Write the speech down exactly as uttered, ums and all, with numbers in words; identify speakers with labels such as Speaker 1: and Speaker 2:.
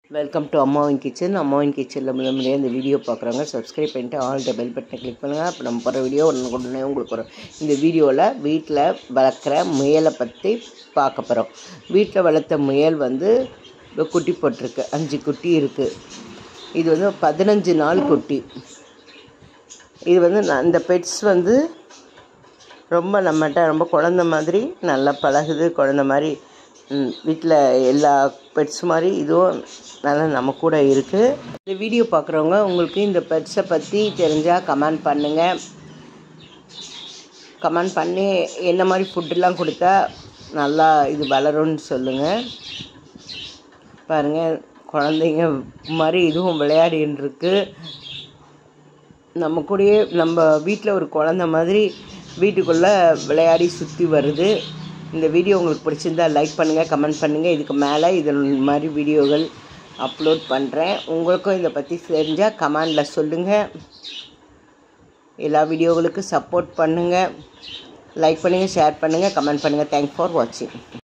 Speaker 1: Welcome to அம்மாவின் kitchen. அம்மாவின் கிச்சனில் முதல் முறையாக இந்த வீடியோ பார்க்குறாங்க, சப்ஸ்கிரைப் பண்ணிட்டு ஆல் த பெல் பட்டனை கிளிக் பண்ணுங்கள். அப்போ நம்ம போகிற வீடியோ ஒன்று உடனே உங்களுக்கு வரும். இந்த வீடியோவில் வீட்டில் வளர்க்குற முயலை பற்றி பார்க்க போகிறோம். வீட்டில் வளர்த்த முயல் வந்து குட்டி போட்டிருக்கு, அஞ்சு குட்டி இருக்குது. இது வந்து பதினஞ்சு நாள் குட்டி. இது வந்து இந்த பெட்ஸ் வந்து ரொம்ப நம்மகிட்ட ரொம்ப குழந்த மாதிரி நல்லா பழகுது. குழந்த மாதிரி வீட்டில் எல்லா பெட்ஸ் மாதிரி இதுவும் நல்லா நம்ம கூட இருக்குது. இந்த வீடியோ பார்க்குறவங்க உங்களுக்கு இந்த பெட்ஸை பற்றி தெரிஞ்சால் கமெண்ட் பண்ணுங்கள். கமெண்ட் பண்ணி என்ன மாதிரி ஃபுட்டெல்லாம் கொடுத்தா நல்லா இது வளரும்னு சொல்லுங்கள். பாருங்கள், குழந்தைங்க மாதிரி இதுவும் விளையாடின்னு இருக்கு. நம்ம கூடயே நம்ம வீட்டில் ஒரு குழந்த மாதிரி வீட்டுக்குள்ளே விளையாடி சுற்றி வருது. இந்த வீடியோ உங்களுக்கு பிடிச்சிருந்தால் லைக் பண்ணுங்கள், கமெண்ட் பண்ணுங்கள். இதுக்கு மேலே இது மாதிரி வீடியோகள் அப்லோட் பண்ணுறேன். உங்களுக்கும் இதை பற்றி தெரிஞ்சால் கமெண்டில் சொல்லுங்கள். எல்லா வீடியோகளுக்கும் சப்போர்ட் பண்ணுங்கள். லைக் பண்ணுங்கள், ஷேர் பண்ணுங்கள், கமெண்ட் பண்ணுங்கள். தேங்க்ஸ் ஃபார் வாட்சிங்.